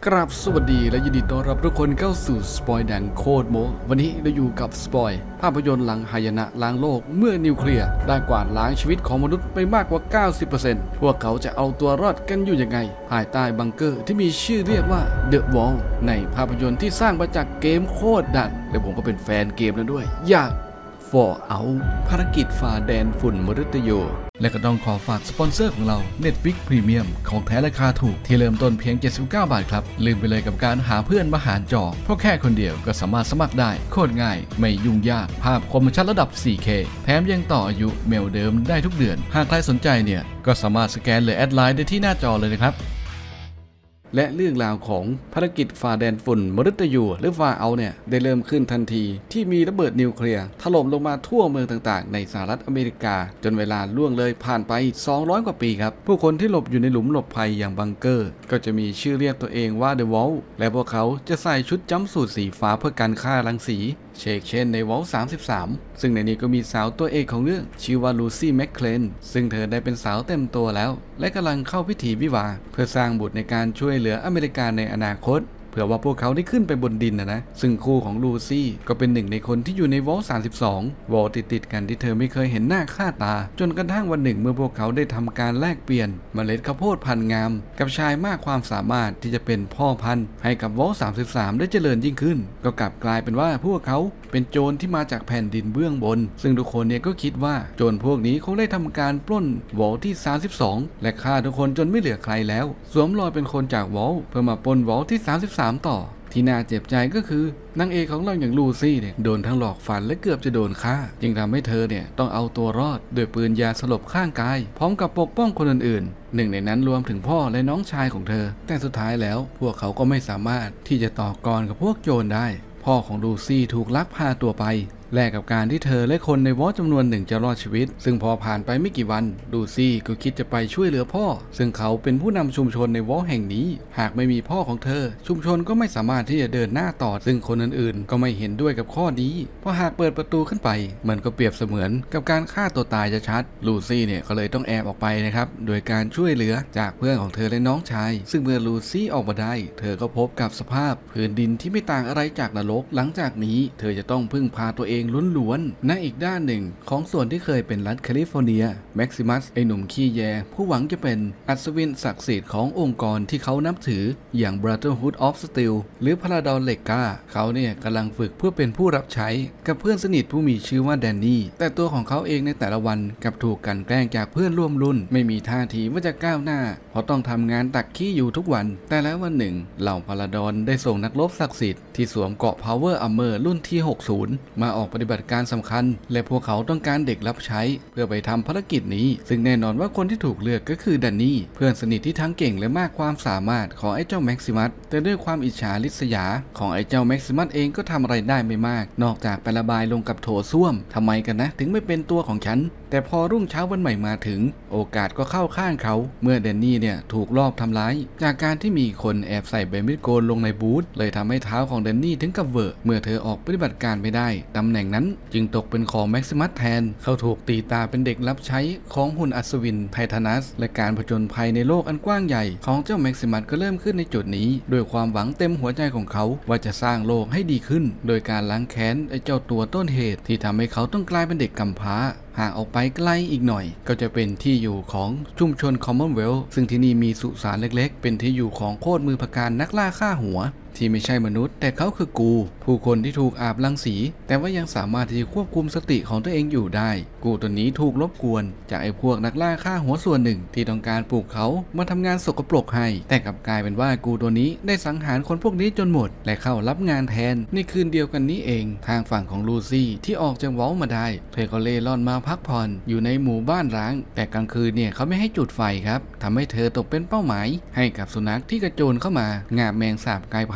กราบสวัสดีและยินดีต้อนรับทุกคนเข้าสู่สปอยดังโคตรโมวันนี้เราอยู่กับสปอยภาพยนตร์หลังหายนะล้างโลกเมื่อนิวเคลียร์ได้กวาดล้างชีวิตของมนุษย์ไปมากกว่า 90% พวกเขาจะเอาตัวรอดกันอยู่ยังไงภายใต้บังเกอร์ที่มีชื่อเรียกว่าเดอะวอลในภาพยนตร์ที่สร้างมาจากเกมโคตรดังและผมก็เป็นแฟนเกมแล้วด้วยอย่างFallout ภารกิจฝ่าแดนฝุ่นมฤตยูและก็ต้องขอฝากสปอนเซอร์ของเรา Netflix Premium ของแท้ราคาถูกที่เริ่มต้นเพียง79 บาทครับลืมไปเลยกับการหาเพื่อนมาหารจอเพราะแค่คนเดียวก็สามารถสมัครได้โคตรง่ายไม่ยุ่งยากภาพคมชัดระดับ 4K แถมยังต่ออายุเมลเดิมได้ทุกเดือนหากใครสนใจเนี่ยก็สามารถสแกนหรือแอดไลน์ได้ที่หน้าจอเลยนะครับและเรื่องราวของภารกิจฝ่าแดนฝุ่นมฤตยูหรือFalloutเนี่ยได้เริ่มขึ้นทันทีที่มีระเบิดนิวเคลียร์ถล่มลงมาทั่วเมืองต่างๆในสหรัฐอเมริกาจนเวลาล่วงเลยผ่านไป200 กว่าปีครับผู้คนที่หลบอยู่ในหลุมหลบภัยอย่างบังเกอร์ก็จะมีชื่อเรียกตัวเองว่า The Vault และพวกเขาจะใส่ชุดจัมป์สูทสีฟ้าเพื่อกันฆ่ารังสีเชกเช่นในVault 33ซึ่งในนี้ก็มีสาวตัวเอกของเรื่องชื่อว่าลูซี่แมคเคลนซึ่งเธอได้เป็นสาวเต็มตัวแล้วและกำลังเข้าพิธีวิวาห์เพื่อสร้างบุตรในการช่วยเหลืออเมริกาในอนาคตเผื่อว่าพวกเขาได้ขึ้นไปบนดินนะซึ่งคู่ของลูซี่ก็เป็นหนึ่งในคนที่อยู่ในVault 32 Vault ติดกันที่เธอไม่เคยเห็นหน้าค่าตาจนกระทั่งวันหนึ่งเมื่อพวกเขาได้ทำการแลกเปลี่ยนเมล็ดข้าวโพดพันธุ์งามกับชายมากความสามารถที่จะเป็นพ่อพันธุ์ให้กับVault 33ได้เจริญยิ่งขึ้นก็กลับกลายเป็นว่าพวกเขาเป็นโจรที่มาจากแผ่นดินเบื้องบนซึ่งทุกคนเนี่ยก็คิดว่าโจรพวกนี้คงได้ทำการปล้นVault ที่32และฆ่าทุกคนจนไม่เหลือใครแล้วสวมรอยเป็นคนจากVaultเพื่อมาปล้นVault ที่33ต่อที่น่าเจ็บใจก็คือนางเอกของเราอย่างลูซี่เนี่ยโดนทั้งหลอกฝันและเกือบจะโดนฆ่าจึงทำให้เธอเนี่ยต้องเอาตัวรอดด้วยปืนยาสลบข้างกายพร้อมกับปกป้องคนอื่นๆหนึ่งในนั้นรวมถึงพ่อและน้องชายของเธอแต่สุดท้ายแล้วพวกเขาก็ไม่สามารถที่จะต่อกรกับพวกโจรได้พ่อของลูซี่ถูกลักพาตัวไปแลกกับการที่เธอและคนในVaultจำนวนหนึ่งจะรอดชีวิตซึ่งพอผ่านไปไม่กี่วันลูซี่ก็คิดจะไปช่วยเหลือพ่อซึ่งเขาเป็นผู้นำชุมชนในVaultแห่งนี้หากไม่มีพ่อของเธอชุมชนก็ไม่สามารถที่จะเดินหน้าต่อซึ่งคนอื่นๆก็ไม่เห็นด้วยกับข้อนี้เพราะหากเปิดประตูขึ้นไปมันก็เปรียบเสมือนกับการฆ่าตัวตายจะชัดลูซี่เนี่ยก็เลยต้องแอบออกไปนะครับโดยการช่วยเหลือจากเพื่อนของเธอและน้องชายซึ่งเมื่อลูซี่ออกมาได้เธอก็พบกับสภาพพื้นดินที่ไม่ต่างอะไรจากนรกหลังจากนี้เธอจะต้องพึ่งพาตัวเองล้วนๆณอีกด้านหนึ่งของส่วนที่เคยเป็นรัฐแคลิฟอร์เนียแม็กซิมัสไอหนุ่มขี้แยผู้หวังจะเป็นอัศวินศักดิ์สิทธิ์ขององค์กรที่เขานับถืออย่าง Brotherhood of Steel หรือพาราดอนเลกาเขาเนี่ยกำลังฝึกเพื่อเป็นผู้รับใช้กับเพื่อนสนิทผู้มีชื่อว่าแดนนี่แต่ตัวของเขาเองในแต่ละวันกับถูกกันแกล้งจากเพื่อนร่วมรุ่นไม่มีท่าทีว่าจะก้าวหน้าเพราะต้องทำงานตักขี้อยู่ทุกวันแต่แล้ววันหนึ่งเหล่าพาราดอนได้ส่งนักรบศักดิ์สิทธิ์ที่สวมเกราะ Power Armor รุ่นที่60มาออกปฏิบัติการสำคัญและพวกเขาต้องการเด็กรับใช้เพื่อไปทำภารกิจนี้ซึ่งแน่นอนว่าคนที่ถูกเลือกก็คือแดนนี่เพื่อนสนิทที่ทั้งเก่งและมากความสามารถของไอ้เจ้าแม็กซิมัสแต่ด้วยความอิจฉาริษยาของไอ้เจ้าแม็กซิมัสเองก็ทำอะไรได้ไม่มากนอกจากไประบายลงกับโถส้วมทำไมกันนะถึงไม่เป็นตัวของฉันแต่พอรุ่งเช้าวันใหม่มาถึงโอกาสก็เข้าข้างเขาเมื่อแดนนี่เนี่ยถูกลอบทำร้ายจากการที่มีคนแอบใส่ใบมีดโกนลงในบูธเลยทำให้เท้าของแดนนี่ถึงกับเวอะเมื่อเธอออกปฏิบัติการไม่ได้ตำแหน่งนั้นจึงตกเป็นของแม็กซิมัสแทนเขาถูกตีตาเป็นเด็กรับใช้ของหุ่นอัศวินไททานัสและการผจญภัยในโลกอันกว้างใหญ่ของเจ้าแม็กซิมัสก็เริ่มขึ้นในจุดนี้ด้วยความหวังเต็มหัวใจของเขาว่าจะสร้างโลกให้ดีขึ้นโดยการล้างแค้นไอ้เจ้าตัวต้นเหตุที่ทำให้เขาต้องกลายเป็นเด็กกำพร้าหากออกไปไกลอีกหน่อยก็จะเป็นที่อยู่ของชุมชนคอมมอนเวลธ์ซึ่งที่นี่มีสุสานเล็กๆเป็นที่อยู่ของโคตรมือพกานักล่าฆ่าหัวที่ไม่ใช่มนุษย์แต่เขาคือกูผู้คนที่ถูกอาบรังสีแต่ว่ายังสามารถที่จะควบคุมสติของตัวเองอยู่ได้กูตัวนี้ถูกรบกวนจากไอ้พวกนักล่าฆ่าหัวส่วนหนึ่งที่ต้องการปลูกเขามาทำงานสกปรกให้แต่กลับกลายเป็นว่ากูตัวนี้ได้สังหารคนพวกนี้จนหมดและเข้ารับงานแทนในคืนเดียวกันนี้เองทางฝั่งของลูซี่ที่ออกจากVaultมาได้เธอก็เล่ร่อนมาพักผ่อนอยู่ในหมู่บ้านร้างแต่กลางคืนเนี่ยเขาไม่ให้จุดไฟครับทำให้เธอตกเป็นเป้าหมายให้กับสุนัขที่กระโจนเข้ามางาบแมงสาบกลายพันธุ์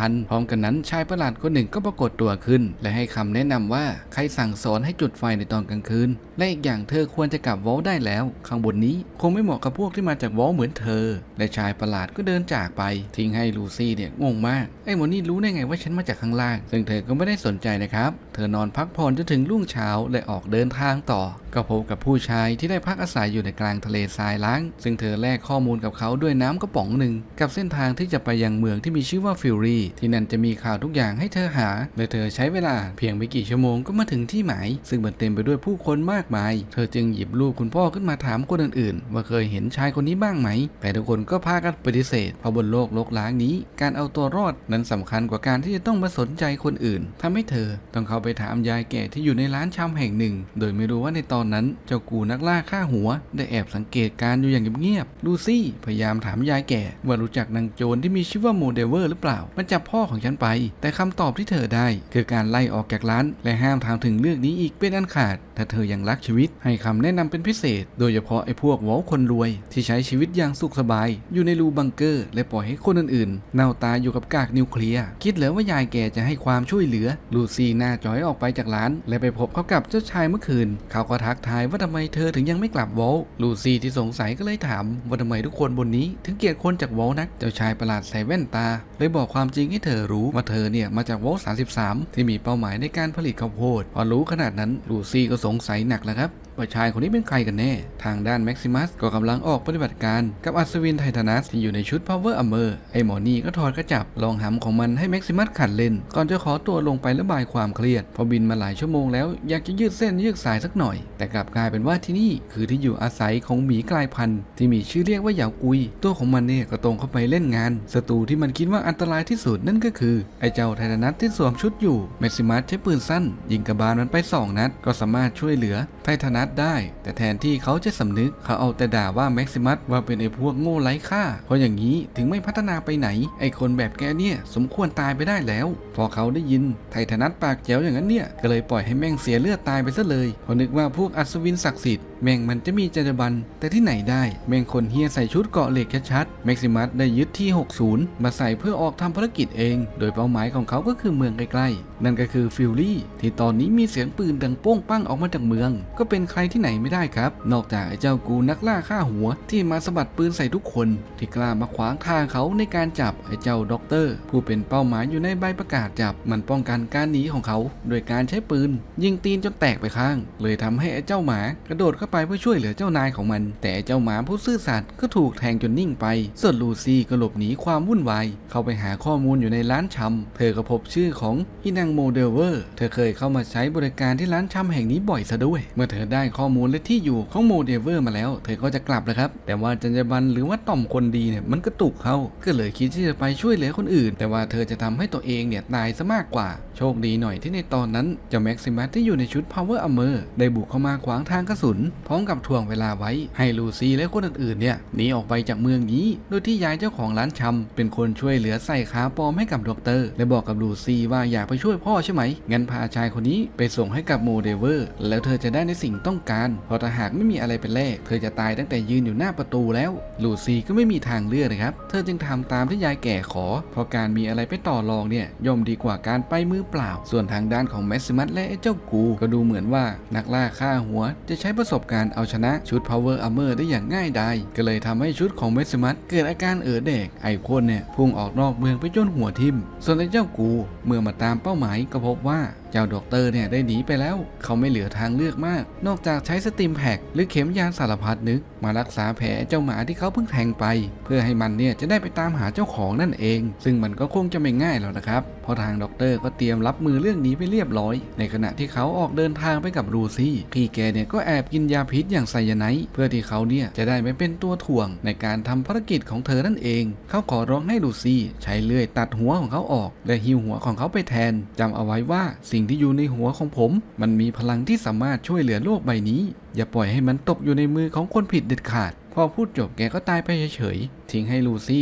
พันธ์พร้อมกันนั้นชายประหลาดคนหนึ่งก็ปรากฏตัวขึ้นและให้คำแนะนำว่าใครสั่งสอนให้จุดไฟในตอนกลางคืนและอีกอย่างเธอควรจะกลับวอลได้แล้วข้างบนนี้คงไม่เหมาะกับพวกที่มาจากวอลเหมือนเธอและชายประหลาดก็เดินจากไปทิ้งให้ลูซี่เนี่ยงงมากไอ้หมอนี่รู้ได้ไงว่าฉันมาจากข้างล่างซึ่งเธอก็ไม่ได้สนใจนะครับเธอนอนพักผ่อนจนถึงรุ่งเช้าและออกเดินทางต่อก็พบกับผู้ชายที่ได้พักอาศัยอยู่ในกลางทะเลทรายล้างซึ่งเธอแลกข้อมูลกับเขาด้วยน้ำกระป๋องหนึ่งกับเส้นทางที่จะไปยังเมืองที่มีชื่อว่าฟิลลี่ที่นั่นจะมีข่าวทุกอย่างให้เธอหาและเธอใช้เวลาเพียงไม่กี่ชั่วโมงก็มาถึงที่หมายซึ่งมันเต็มไปด้วยผู้คนมากมายเธอจึงหยิบรูปคุณพ่อขึ้นมาถามคนอื่นๆว่าเคยเห็นชายคนนี้บ้างไหมแต่ทุกคนก็พากันปฏิเสธเพราะบนโลกรกร้างนี้การเอาตัวรอดนั้นสำคัญกว่าการที่จะต้องมาสนใจคนอื่นทำให้เธอต้องเข้าไปถามยายแก่ที่อยู่ในร้านชำแห่งหนึ่งโดยไม่รู้ว่าในตอนนั้นเจ้ากูนักล่าฆ่าหัวได้แอบสังเกตการอยู่อย่างเงียบๆลูซี่พยายามถามยายแก่ว่ารู้จักนางโจรที่มีชื่อว่าโมเดเวอร์หรือเปล่ามันจับพ่อของฉันไปแต่คำตอบที่เธอได้คือการไล่ออกจากร้านและห้ามถามถึงเรื่องนี้อีกเป็นอันขาดถ้าเธอยังรักชีวิตให้คำแนะนำเป็นพิเศษโดยเฉพาะไอ้พวกวอลคนรวยที่ใช้ชีวิตอย่างสุขสบายอยู่ในรูบังเกอร์และปล่อยให้คนอื่นๆเน่าตายอยู่กับกากนิวเคลียร์คิดเหรอว่ายายแก่จะให้ความช่วยเหลือลูซี่หน้าจ้อยออกไปจากร้านและไปพบเขากับเจ้าชายเมื่อคืนเขาก็ทักทายว่าทำไมเธอถึงยังไม่กลับวอลลูซี่ที่สงสัยก็เลยถามว่าทำไมทุกคนบนนี้ถึงเกลียดคนจากวอลนักเจ้าชายประหลาดใส่แว่นตาเลยบอกความจริงให้เธอรู้ว่าเธอเนี่ยมาจากวอล33ที่มีเป้าหมายในการผลิตข้าวโพดพอรู้ขนาดนั้นลูซี่ก็สงสัยหนักแล้วครับว่าชายคนนี้เป็นใครกันแน่ทางด้านแม็กซิมัสก็กำลังออกปฏิบัติการกับอัศวินไททานัสที่อยู่ในชุด Power Armor ไอหมอนี่ก็ถอดกระจับลองหำของมันให้แม็กซิมัสขัดเล่นก่อนจะขอตัวลงไประบายความเครียดพอบินมาหลายชั่วโมงแล้วอยากจะยืดเส้นยืดสายสักหน่อยแต่กลับกลายเป็นว่าที่นี่คือที่อยู่อาศัยของหมีกลายพันธุ์ที่มีชื่อเรียกว่าเหยากุยตัวของมันเนี่ยก็ตรงเข้าไปเล่นงานศัตรูที่มันคิดว่าอันตรายที่สุดนั่นก็คือไอเจ้าไททานัสที่สวมชุดอยู่แม็กซิมัสใช้ปืนสั้นยิงกระบาลมันไป2 นัดก็สามารถช่วยเหลือไททานัสได้แต่แทนที่เขาจะสำนึกเขาเอาแต่ด่าว่าแม็กซิมัสว่าเป็นไอ้พวกโง่ไร้ค่าเพราะอย่างนี้ถึงไม่พัฒนาไปไหนไอ้คนแบบแกเนี่ยสมควรตายไปได้แล้วพอเขาได้ยินไททานัสปากแจ๋วอย่างนั้นเนี่ยก็เลยปล่อยให้แม่งเสียเลือดตายไปซะเลยเพราะนึกว่าพวกอัศวินศักดิ์สิทธิ์แม่งมันจะมีจรรยาบรรณแต่ที่ไหนได้แม่งคนเฮียใส่ชุดเกาะเหล็กชัดๆแม็กซิมัสได้ยึดที่60มาใส่เพื่อออกทำภารกิจเองโดยเป้าหมายของเขาก็คือเมืองใกล้ๆนั่นก็คือฟิลลี่ที่ตอนนี้มีเสียงปืนดังโป้งปั้งออกมาจากเมืองก็เป็นใครที่ไหนไม่ได้ครับนอกจากไอ้เจ้ากูนักล่าฆ่าหัวที่มาสะบัดปืนใส่ทุกคนที่กล้ามาขวางทางเขาในการจับไอ้เจ้าด็อกเตอร์ผู้เป็นเป้าหมายอยู่ในใบประกาศจับมันป้องกันการหนีของเขาโดยการใช้ปืนยิงตีนจนแตกไปข้างเลยทำให้ไอ้เจ้าหมากระโดดเข้าไปเพื่อช่วยเหลือเจ้านายของมันแต่เจ้าหมาผู้ซื่อสัตย์ก็ถูกแทงจนนิ่งไปส่วนลูซี่ก็หลบหนีความวุ่นวายเข้าไปหาข้อมูลอยู่ในร้านชำเธอก็พบชื่อของอีนางโมเดเวอร์เธอเคยเข้ามาใช้บริการที่ร้านชำแห่งนี้บ่อยซะด้วยเมื่อเธอได้ข้อมูลและที่อยู่ของโมเดเวอร์มาแล้วเธอก็จะกลับแล้วครับแต่ว่าจรรยาบรรณหรือว่าต่อมคนดีเนี่ยมันกระตุกเขาก็เลยคิดที่จะไปช่วยเหลือคนอื่นแต่ว่าเธอจะทำให้ตัวเองเนี่ยตายซะมากกว่าโชคดีหน่อยที่ในตอนนั้นเจ้าแม็กซิมัสที่อยู่ในชุด Power Armor ได้บุกเข้ามาขวางทางกระสุนพร้อมกับถ่วงเวลาไว้ให้ลูซี่และคนอื่นๆเนี่ยหนีออกไปจากเมืองนี้โดยที่ยายเจ้าของร้านชำเป็นคนช่วยเหลือใส่ขาปลอมให้กับด็อกเตอร์และบอกกับลูซี่ว่าอยากไปช่วยพ่อใช่ไหมงั้นพาชายคนนี้ไปส่งให้กับโมเดเวอร์แล้วเธอจะได้ในสิ่งต้องการเพราะถ้าหากไม่มีอะไรเป็นแลกเธอจะตายตั้งแต่ยืนอยู่หน้าประตูแล้วลูซี่ก็ไม่มีทางเลือกนะครับเธอจึงทำตามที่ยายแก่ขอเพราะการมีอะไรไปต่อรองเนี่ยย่อมดีกว่าการไปมือเปล่าส่วนทางด้านของแม็กซิมัสและเจ้ากูก็ดูเหมือนว่านักล่าฆ่าหัวจะใช้ประสบการณ์เอาชนะชุด Power Armor ได้อย่างง่ายดายก็เลยทำให้ชุดของแม็กซิมัสเกิดอาการเด็กไอ้คนเนี่ยพุ่งออกนอกเมืองไปจนหัวทิ่มส่วนเจ้ากูเมื่อมาตามเป้าหมายก็พบว่าเจ้าด็อกเตอร์เนี่ยได้หนีไปแล้วเขาไม่เหลือทางเลือกมากนอกจากใช้สติมแพ็กหรือเข็มยาสารพัดนึกมารักษาแผลเจ้าหมาที่เขาเพิ่งแทงไปเพื่อให้มันเนี่ยจะได้ไปตามหาเจ้าของนั่นเองซึ่งมันก็คงจะไม่ง่ายหรอกนะครับเพราะทางด็อกเตอร์ก็เตรียมรับมือเรื่องนี้ไปเรียบร้อยในขณะที่เขาออกเดินทางไปกับลูซี่พี่แกเนี่ยก็แอบกินยาพิษอย่างไซยาไนด์เพื่อที่เขาเนี่ยจะได้ไม่เป็นตัวถ่วงในการทำภารกิจของเธอนั่นเองเขาขอร้องให้ลูซี่ใช้เลื่อยตัดหัวของเขาออกและหิ้วหัวของเขาไปแทนจำเอาไว้ว่าสิ่งที่อยู่ในหัวของผมมันมีพลังที่สามารถช่วยเหลือโลกใบนี้อย่าปล่อยให้มันตกอยู่ในมือของคนผิดเด็ดขาดพอพูดจบแกก็ตายไปเฉยๆทิ้งให้ลูซี่เนี่ย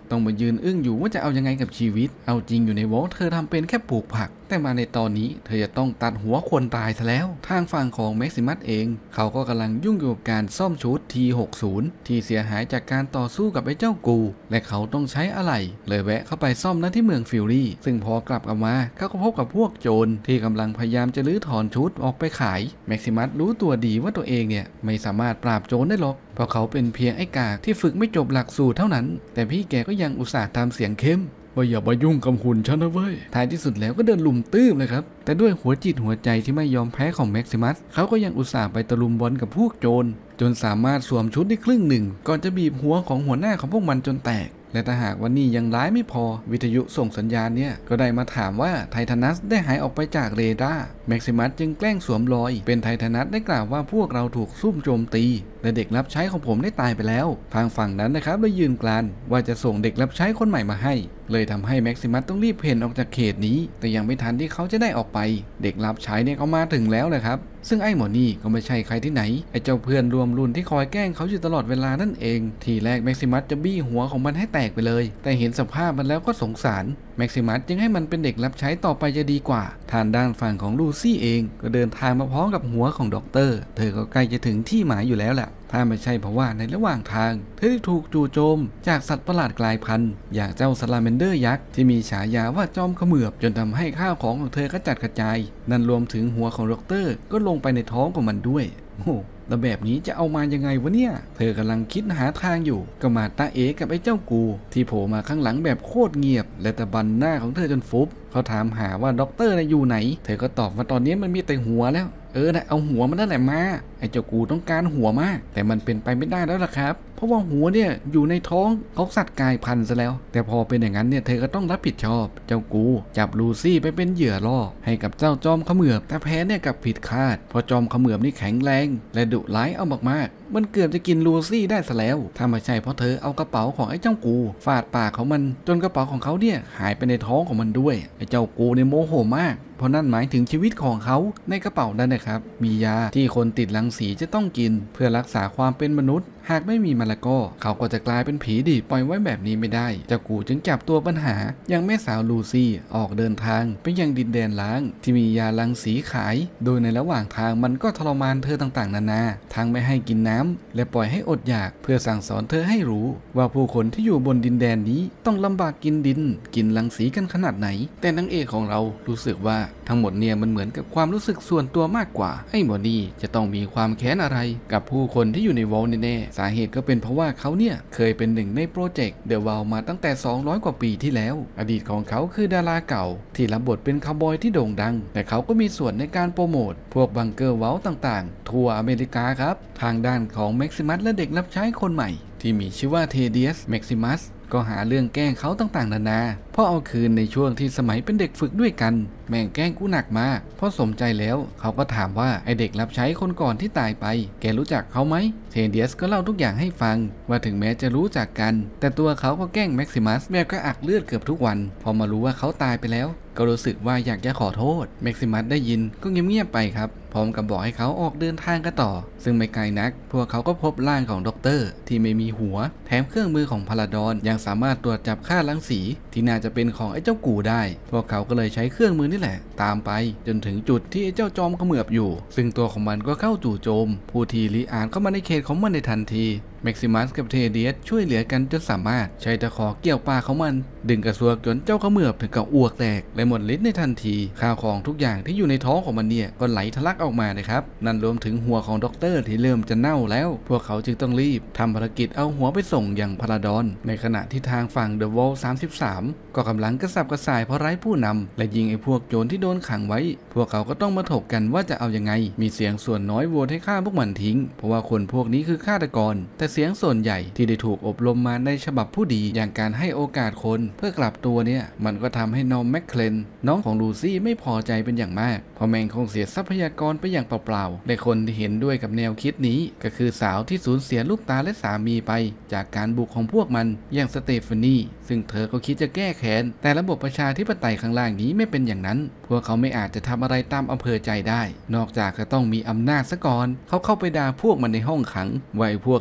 ต้องมายืนอึ้งอยู่ว่าจะเอายังไงกับชีวิตเอาจริงอยู่ในวอลเธอทำเป็นแค่ปลูกผักแต่มาในตอนนี้เธอจะต้องตัดหัวคนตายซะแล้วทางฝั่งของแม็กซิมัสเองเขาก็กำลังยุ่งอยู่กับการซ่อมชุด T60 ที่เสียหายจากการต่อสู้กับไอ้เจ้ากูและเขาต้องใช้อะไรเลยแวะเข้าไปซ่อมนั้นที่เมืองฟิลลี่ซึ่งพอกลับมาเขาก็พบกับพวกโจรที่กำลังพยายามจะลื้อถอนชุดออกไปขายแม็กซิมัสรู้ตัวดีว่าตัวเองเนี่ยไม่สามารถปราบโจรได้หรอกเพราะเขาเป็นเพียงไอ้กากที่ฝึกไม่จบหลักสูตรเท่านั้นแต่พี่แกก็ยังอุตส่าห์ทำเสียงเข้มว่าอย่ามายุ่งกับหุ่นฉันนะเว้ยท้ายที่สุดแล้วก็เดินลุมตื้มเลยครับแต่ด้วยหัวจิตหัวใจที่ไม่ยอมแพ้ของแม็กซิมัสเขาก็ยังอุตส่าห์ไปตะลุมบอลกับพวกโจรจนสามารถสวมชุดได้ครึ่งหนึ่งก่อนจะบีบหัวของหัวหน้าของพวกมันจนแตกและถ้าหากวันนี้ยังร้ายไม่พอวิทยุส่งสัญญาณเนี่ยก็ได้มาถามว่าไททานัสได้หายออกไปจากเรดาร์แม็กซิมัสจึงแกล้งสวมรอยเป็นไททานัสได้กล่าวว่าพวกเราถูกซุ่มโจมตีและเด็กรับใช้ของผมได้ตายไปแล้วทางฝั่งนั้นนะครับได้ยืนกรานว่าจะส่งเด็กรับใช้คนใหม่มาให้เลยทำให้แม็กซิมัสต้องรีบเพ่นออกจากเขตนี้แต่ยังไม่ทันที่เขาจะได้ออกไปเด็กรับใช้เนี่ยเขามาถึงแล้วเลยครับซึ่งไอ้หมอนี่ก็ไม่ใช่ใครที่ไหนไอ้เจ้าเพื่อนรวมรุ่นที่คอยแกล้งเขาอยู่ตลอดเวลานั่นเองทีแรกแม็กซิมัสจะบี้หัวของมันให้แตกไปเลยแต่เห็นสภาพมันแล้วก็สงสารแม็กซิมัสจึงให้มันเป็นเด็กรับใช้ต่อไปจะดีกว่าทางด้านฝั่งของลูซี่เองก็เดินทางมาพร้อมกับหัวของด็อกเตอร์เธอก็ใกล้จะถึงที่หมายอยู่แล้วแหละถ้าไม่ใช่เพราะว่าในระหว่างทางเธอได้ถูกจู่โจมจากสัตว์ประหลาดกลายพันธุ์อย่างเจ้าซาลาแมนเดอร์ยักษ์ที่มีฉายาว่าจอมเขมือบจนทำให้ข้าวของเธอกระจัดกระจายนั่นรวมถึงหัวของด็อกเตอร์ก็ลงไปในท้องของมันด้วยโอ้แล้วแบบนี้จะเอามายังไงวะเนี่ยเธอกำลังคิดหาทางอยู่ก็มาตาเอกับไอ้เจ้ากูที่โผล่มาข้างหลังแบบโคตรเงียบและตะบันหน้าของเธอจนฟุบเขาถามหาว่าด็อกเตอร์อยู่ไหนเธอก็ตอบว่าตอนนี้มันมีแต่หัวแล้วนะเอาหัวมันนั่นแหละมาไอ้เจ้ากูต้องการหัวมากแต่มันเป็นไปไม่ได้แล้วล่ะครับเพราะว่าหัวเนี่ยอยู่ในท้องของสัตว์กายพันธุ์ซะแล้วแต่พอเป็นอย่างนั้นเนี่ยเธอก็ต้องรับผิดชอบเจ้ากูจับลูซี่ไปเป็นเหยื่อล่อให้กับเจ้าจอมเขมือบแต่แพ้เนี่ยกับผิดคาดเพราะจอมเขมือบนี่แข็งแรงและดุร้ายเอามากๆมันเกือบจะกินลูซี่ได้ซะแล้วถ้าไม่ใช่เพราะเธอเอากระเป๋าของไอ้เจ้ากูฟาดปากของมันจนกระเป๋าของเขาเนี่ยหายไปในท้องของมันด้วยไอ้เจ้ากูเนี่ยโมโหมากเพราะนั่นหมายถึงชีวิตของเขาในกระเป๋านั่นนะครับมียาที่คนติดรังสีจะต้องกินเพื่อรักษาความเป็นมนุษย์หากไม่มีมะละกอเขาก็จะกลายเป็นผีดิปล่อยไว้แบบนี้ไม่ได้เจ้ากูจึงจับตัวปัญหายังแม่สาวลูซี่ออกเดินทางไปยังดินแดนล้างที่มียารังสีขายโดยในระหว่างทางมันก็ทรมานเธอต่างๆนานาทั้งไม่ให้กินน้ำและปล่อยให้อดอยากเพื่อสั่งสอนเธอให้รู้ว่าผู้คนที่อยู่บนดินแดนนี้ต้องลำบากกินดินกินรังสีกันขนาดไหนแต่นางเอกของเรารู้สึกว่าทั้งหมดเนี่ยมันเหมือนกับความรู้สึกส่วนตัวมากกว่าไอ้หมอนี่จะต้องมีความแค้นอะไรกับผู้คนที่อยู่ในวอลแน่ๆสาเหตุก็เป็นเพราะว่าเขาเนี่ยเคยเป็นหนึ่งในโปรเจกต์เดอะวอลมาตั้งแต่200กว่าปีที่แล้วอดีตของเขาคือดาราเก่าที่รับบทเป็นคาวบอยที่โด่งดังแต่เขาก็มีส่วนในการโปรโมทพวกบังเกอร์วอลต่างๆทั่วอเมริกาครับทางด้านของแม็กซิมัสและเด็กรับใช้คนใหม่ที่มีชื่อว่าเทเดียสแม็กซิมัสก็หาเรื่องแกล้งเขาต่างๆนานาเพราะเอาคืนในช่วงที่สมัยเป็นเด็กฝึกด้วยกันแม่งแกล้งกูหนักมากเพราะสมใจแล้วเขาก็ถามว่าไอเด็กรับใช้คนก่อนที่ตายไปแกรู้จักเขาไหมเทเดียสก็เล่าทุกอย่างให้ฟังว่าถึงแม้จะรู้จักกันแต่ตัวเขาก็แกล้งแม็กซิมัสแบบก็อักเลือดเกือบทุกวันพอมารู้ว่าเขาตายไปแล้วก็รู้สึกว่าอยากจะขอโทษแม็กซิมัสได้ยินก็เงียบๆไปครับพร้อมกับบอกให้เขาออกเดินทางกันต่อซึ่งไม่ไกลนักพวกเขาก็พบร่างของด็อกเตอร์ที่ไม่มีหัวแถมเครื่องมือของพาราดอนยังสามารถตรวจจับค่ารังสีที่น่าจะเป็นของไอ้เจ้ากูได้พวกเขาก็เลยใช้เครื่องมือนี่แหละตามไปจนถึงจุดที่ไอ้เจ้าจอมเขมือบอยู่ซึ่งตัวของมันก็เข้าจู่โจมผู้ที่ลีอานเข้ามาในเขตของมันในทันทีแม็กซิมัสกับเทเดียสช่วยเหลือกันจนสามารถใช้ตะขอเกี่ยวปากของมันดึงกระซวกจนเจ้าเขมือบถึงกับอ้วกแตกและหมดฤทธิ์ในทันทีข้าวของทุกอย่างที่อยู่ในท้องของมันเนี่ยก็ไหลทะลักออกมานะครับนั่นรวมถึงหัวของด็อกเตอร์ที่เริ่มจะเน่าแล้วพวกเขาจึงต้องรีบทำภารกิจเอาหัวไปส่งยังพาราดอนในขณะที่ทางฝั่งเดอะวอล33ก็กำลังกระสับกระส่ายเพราะไร้ผู้นำและยิงไอ้พวกโจรที่โดนขังไว้พวกเขาก็ต้องมาถกกันว่าจะเอายังไงมีเสียงส่วนน้อยโหวตให้ฆ่าพวกมันทิ้งเพราะว่าคนพวกนี้คือฆาตกรแต่เสียงส่วนใหญ่ที่ได้ถูกอบรมมาในฉบับผู้ดีอย่างการให้โอกาสคนเพื่อกลับตัวเนี่ยมันก็ทำให้นอมแมคเคลนน้องของลูซี่ไม่พอใจเป็นอย่างมากเพราะแม่งคงเสียทรัพยากรไปอย่างเปล่าๆและคนที่เห็นด้วยกับแนวคิดนี้ก็คือสาวที่สูญเสียลูกตาและสามีไปจากการบุกของพวกมันอย่างสเตฟานีซึ่งเธอก็คิดจะแก้แค้นแต่ระบบประชาธิปไตยข้างล่างนี้ไม่เป็นอย่างนั้นพวกเขาไม่อาจจะทำอะไรตามอำเภอใจได้นอกจากจะต้องมีอำนาจซะก่อนเขาเข้าไปด่าพวกมันในห้องขังไว้พวกเด่นคน